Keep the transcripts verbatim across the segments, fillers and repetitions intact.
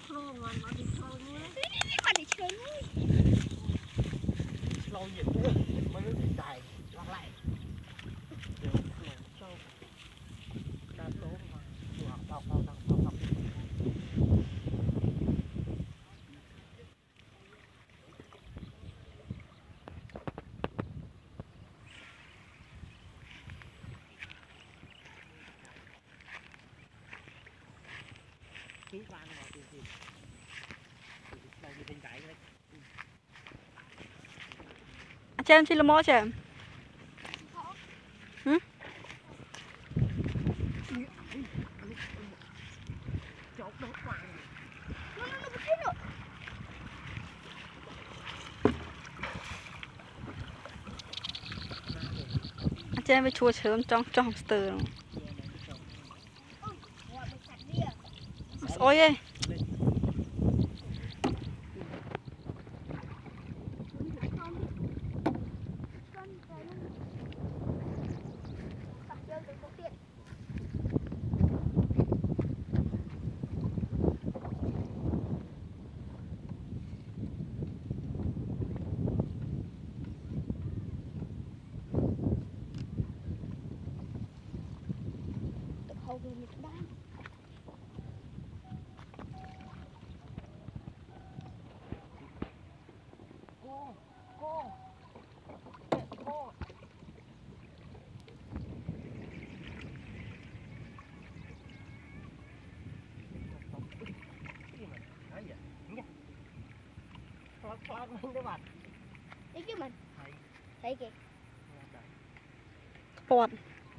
Slow mà nó đi slow nữa. Mà đi chơi nữa. Slow nhiều quá, mới nó dài lắc lại. Đều slow sâu. Ta slow mà vừa bọc bọc bọc bọc bọc. Cứ vang vào từ từ. Đây đi bên cái đấy. Cho em xin lỗi mỏ cho em. Hử? Chốt đốt hoài. Nó nó nó chết rồi. Cho emไปchua chớm trong trong hamster. Ôi ơi. Cô, cô, cô. Khoan mình đấy bạn. Thấy chứ mình. Thấy. Thấy kìa. Bọt.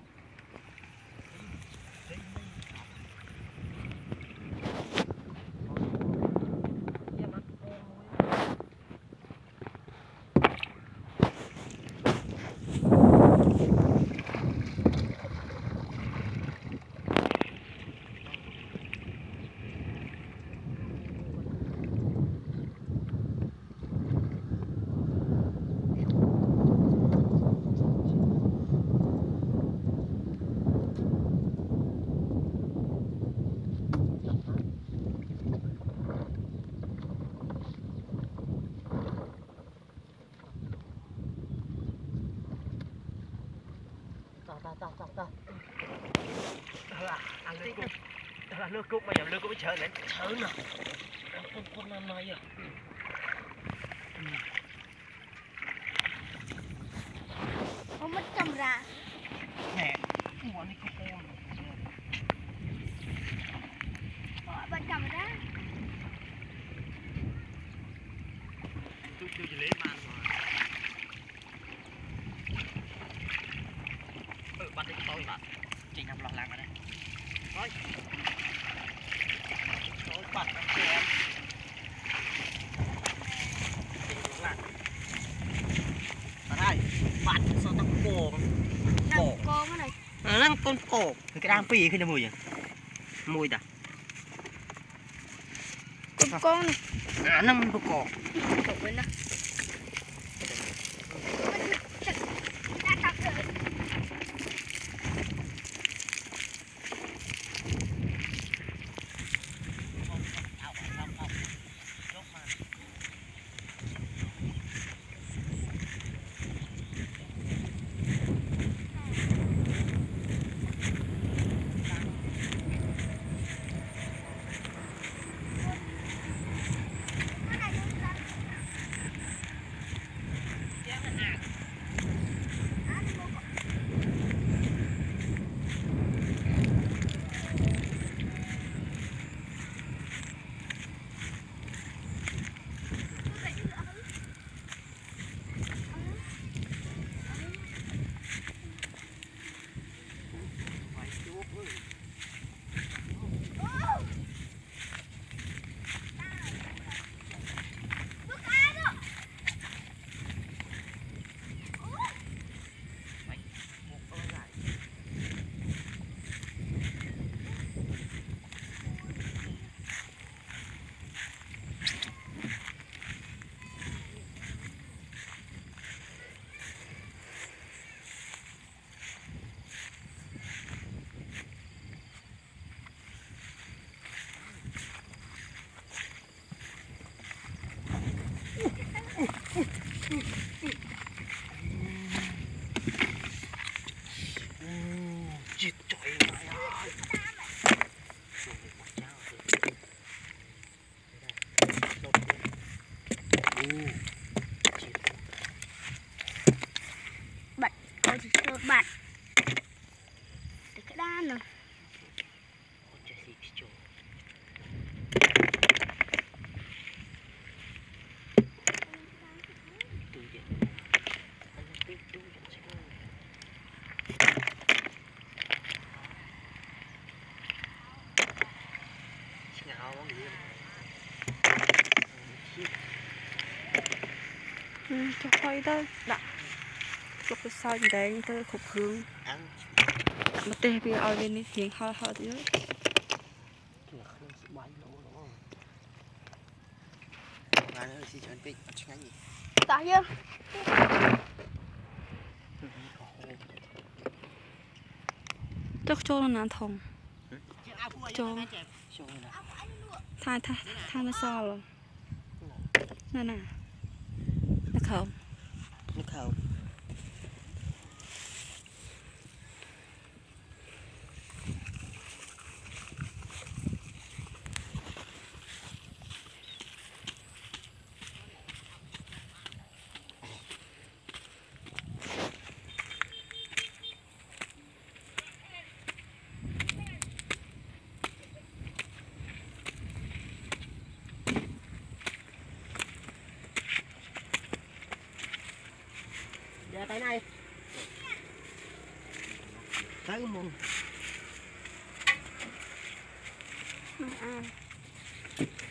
Ta ta ta ta. Là ăn nước cúc. Là nước cúc mà giờ nước cúc mới chờ lên. Chờ nè. Con con năm nay à. Không mất camera. Nè, bọn này không con. Họ bật camera. Tôi chưa chỉ lấy bàn mà. Ừ, bắt đi tôi bạn. Chị nằm lọt lạc vào đây. Rồi. Rồi, bắt nó cho em. Chị nằm lạc. Ở đây, bắt sao tao cổ. Cổ. Con cái này. À, nó con cổ. Cái đang pì khi nó mùi à? Mùi à? Con con này. À, nó có cổ. Cổ bên đó. cho quay tới đặt lúc cái sao đèn tới khục hướng ăn mà tê bây giờ bên đi hiện hơi hơi tí đấy mà nó xí chân pin chẳng gì Tại chưa? chắc cho nó nản thòng cho thay thay thay nó sao rồi nè nè nó không nó không dạ tay này tới mùng à.